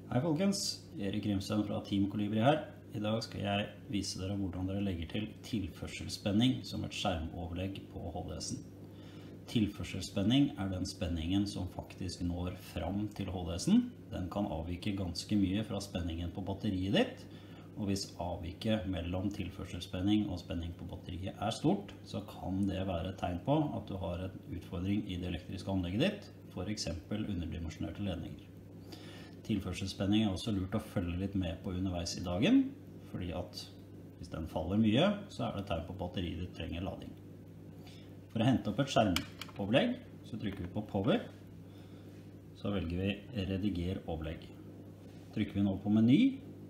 Hei folkens, Erik Grimsten fra Team Colibri her. I dag skal jeg vise dere hvordan dere legger til tilførselsspenning som et skjermoverlegg på HDS-en. Tilførselsspenning er den spenningen som faktisk når fram til HDS-en. Den kan avvike ganske mye fra spenningen på batteriet ditt, og hvis avviket mellom tilførselsspenning og spenning på batteriet er stort, så kan det være et tegn på at du har en utfordring i det elektriske anlegget ditt, for eksempel underdimensjonerte ledninger. Tilførselsspenning er også lurt å følge litt med på underveis i dagen, fordi at hvis den faller mye, så er det tegn på at batteriet ditt trenger lading. For å hente opp et skjermoverlegg, så trykker vi på Power, så velger vi Rediger overlegg. Trykker vi nå på meny,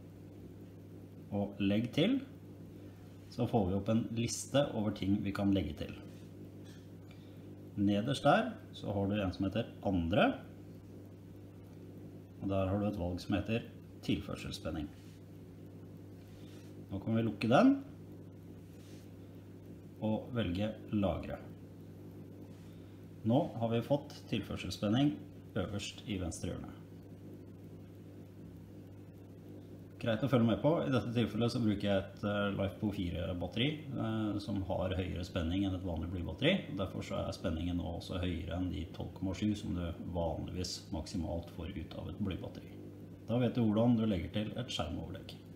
og legg til, så får vi opp en liste over ting vi kan legge til. Nederst der, så har du en som heter Andre, og der har du et valg som heter tilførselsspenning. Nå kan vi lukke den, og velge Lagre. Nå har vi fått tilførselsspenning øverst i venstre hjørne. Greit å følge med på. I dette tilfellet så bruker jeg et LiFePO 4 batteri som har høyere spenning enn et vanlig blybatteri. Derfor så er spenningen nå også høyere enn de 12,7 som du vanligvis maksimalt får ut av et blybatteri. Da vet du hvordan du legger til et skjermoverlegg.